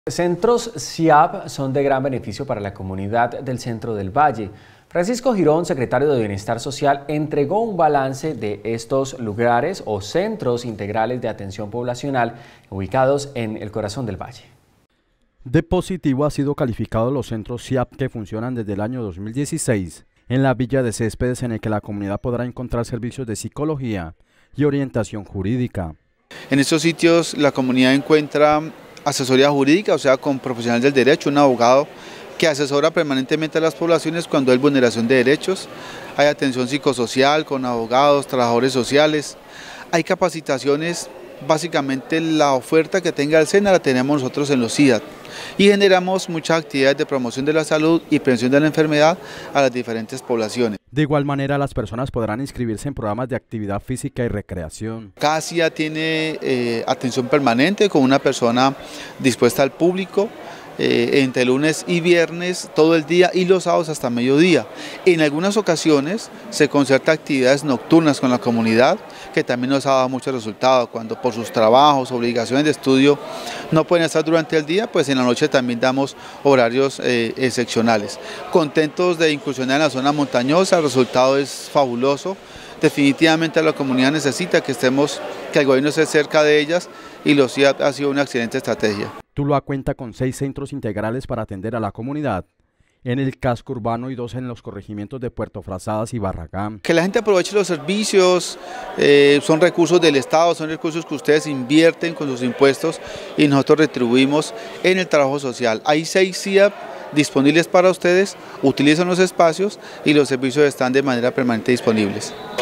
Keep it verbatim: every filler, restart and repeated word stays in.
Centros C I A P son de gran beneficio para la comunidad del centro del Valle. Francisco Girón, secretario de Bienestar Social, entregó un balance de estos lugares o centros integrales de atención poblacional ubicados en el corazón del Valle. De positivo ha sido calificado los centros C I A P que funcionan desde el año dos mil dieciséis en la Villa de Céspedes, en el que la comunidad podrá encontrar servicios de psicología y orientación jurídica. En estos sitios la comunidad encuentra asesoría jurídica, o sea, con profesionales del derecho, un abogado que asesora permanentemente a las poblaciones cuando hay vulneración de derechos. Hay atención psicosocial con abogados, trabajadores sociales. Hay capacitaciones, básicamente la oferta que tenga el SENA la tenemos nosotros en los C I A P y generamos muchas actividades de promoción de la salud y prevención de la enfermedad a las diferentes poblaciones. De igual manera, las personas podrán inscribirse en programas de actividad física y recreación. Cada C I A tiene eh, atención permanente con una persona dispuesta al público, eh, entre lunes y viernes todo el día y los sábados hasta mediodía. En algunas ocasiones se concerta actividades nocturnas con la comunidad, que también nos ha dado muchos resultados. Cuando por sus trabajos, obligaciones de estudio no pueden estar durante el día, pues en la noche también damos horarios eh, excepcionales. Contentos de incursionar en la zona montañosa, el resultado es fabuloso. Definitivamente la comunidad necesita que estemos, que el gobierno esté cerca de ellas, y los C I A P ha sido una excelente estrategia. Tuluá cuenta con seis centros integrales para atender a la comunidad en el casco urbano y dos en los corregimientos de Puerto Frazadas y Barragán. Que la gente aproveche los servicios, eh, son recursos del Estado, son recursos que ustedes invierten con sus impuestos y nosotros retribuimos en el trabajo social. Hay seis C I A P disponibles para ustedes, utilizan los espacios y los servicios están de manera permanente disponibles.